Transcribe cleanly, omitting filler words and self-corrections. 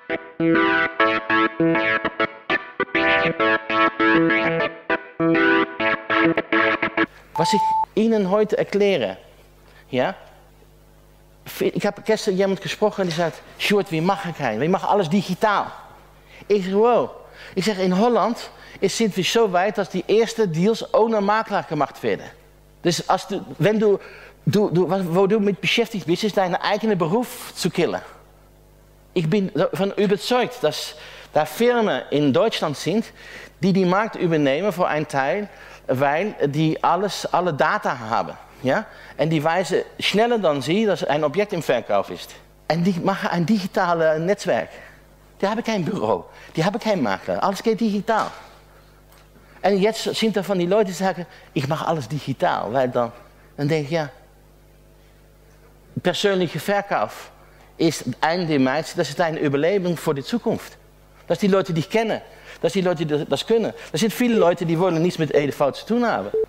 Was ich Ihnen heute erkläre, ja? Ich habe gestern jemand gesprochen die zei, Sjoerd, wie mag ik hij? We machen alles digitaal. Ik zeg, wow. Ik zeg, in Holland sind wir so weit, dass die ersten Deals ohne Makler gemacht werden. Dus wo du mit beschäftigt bist, ist dein eigener Beruf zu killen. Ich bin davon überzeugt, dass da Firmen in Deutschland sind, die Markt übernehmen für einen Teil, weil die alle Data haben. Ja? En die wijzen schneller dan Sie, dass ein Objekt im Verkauf ist. En die machen ein digitales Netzwerk. Die haben kein Büro, die haben keinen Makler, alles geht digital. En jetzt sind da van die Leute, die sagen, ich mache alles digital. Weil dan denk ik, ja, persoonlijke Verkauf ist ein der Meisten, das ist eine Überlebung für die Zukunft. Dass die Leute dich kennen, dass die Leute das können. Das sind viele Leute, die wollen nichts mit EDV zu tun haben.